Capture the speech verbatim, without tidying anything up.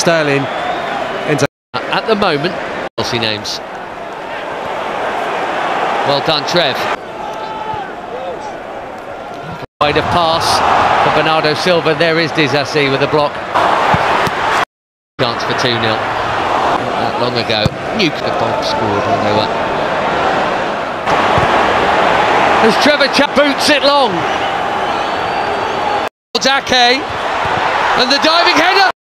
Sterling into at the moment. Chelsea names. Well done, Trev. Wide of pass for Bernardo Silva. There is Disasi with a block. Chance for two nil. Not that long ago. Nuke Bob scored when they were. As Trevoh Chalobah boots it long. Ake and the diving header.